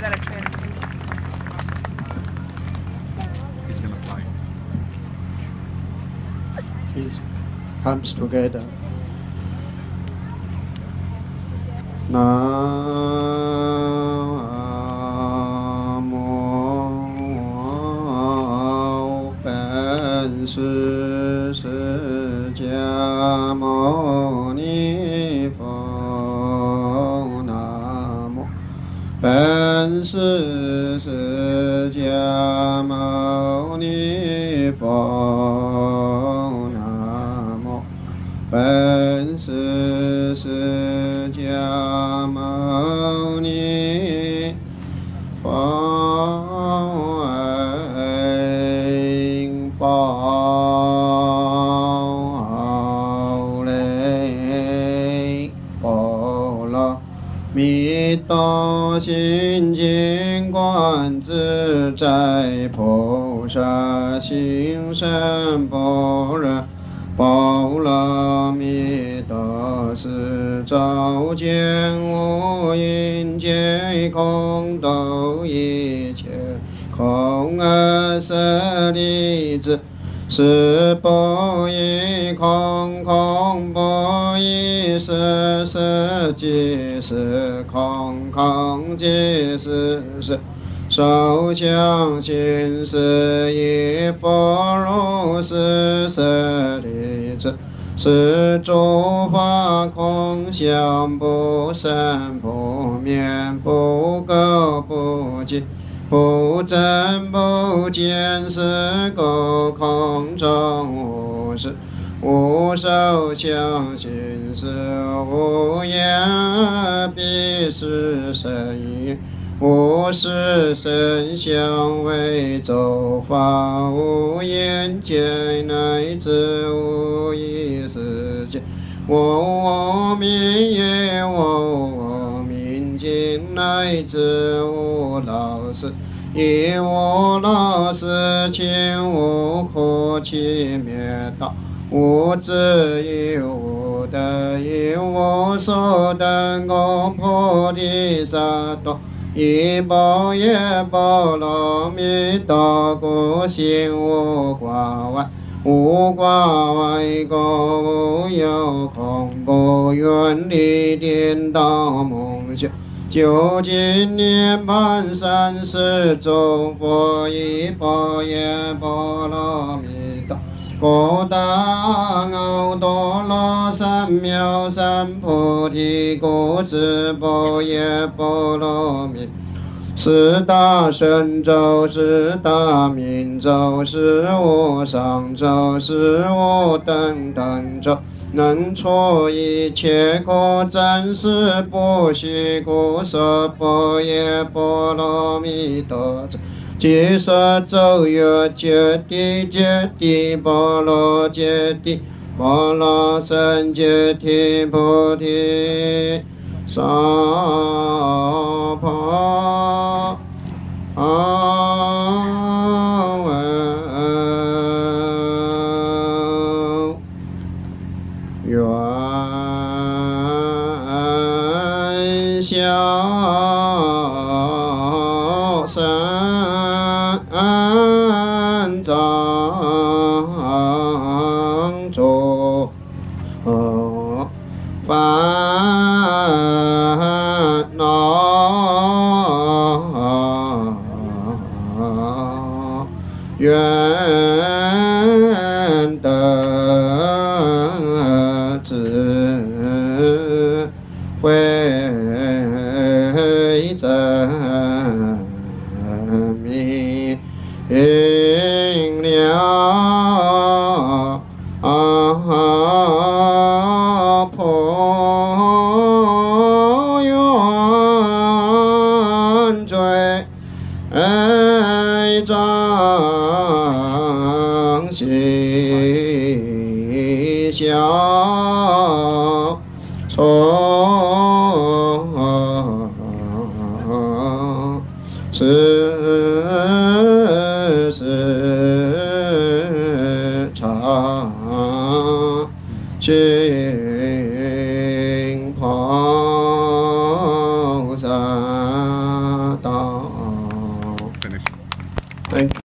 at a train station. He's gonna fly. It comes together. Nam mô Bổn Sư Thích Ca Mâu Ni Phật. Nam mô Bổn Sư Thích Ca Mâu Ni Phật. Nam mô Bổn Sư Thích Ca Mâu Ni Phật. Bảo lễ Bồ Lô Mít Tô Xin Chính Quan Tự Tại菩萨行深般若波罗蜜多时，照见五阴皆空，度一切空而舍利子。是不异空，空不异色，色即是空，空即是色。受想行识亦复如是，舍利子。是诸法空相，不生不灭，不垢不净，不增不减，是故空中无实。无受想行识，无言彼是生也。无是声相为奏法，无眼界乃至无意识界。我名也，我名尽乃至无老死。以无老死情，无苦其灭道。无智亦无得，亦无所得，故菩提萨埵。以般若波罗蜜多故，心无挂碍，无挂碍故，无有恐怖，远离颠倒梦想。究竟涅槃三世诸佛，以般若波罗蜜多故，大阿多罗三藐三菩提，故知般若波罗蜜。四大神咒，四大明咒，是无上咒，是无等等咒，能除一切苦，暂时不虚故，说般若波罗蜜多咒。即说咒曰：揭谛揭谛，波罗揭谛，波罗僧揭谛，菩提萨婆诃。愿消三障诸烦恼，愿得智慧真明了破冤罪障悉消除，世世常行菩萨。 达到。 Finish. Thank you.